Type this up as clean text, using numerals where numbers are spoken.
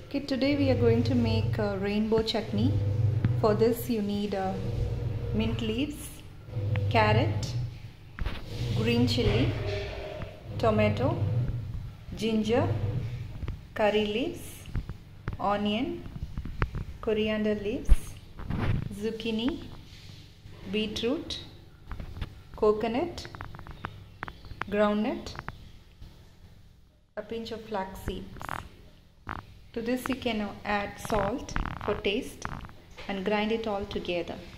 Okay, today we are going to make a rainbow chutney. For this you need mint leaves, carrot, green chili, tomato, ginger, curry leaves, onion, coriander leaves, zucchini, beetroot, coconut, groundnut, a pinch of flax seeds. To this you can add salt for taste and grind it all together.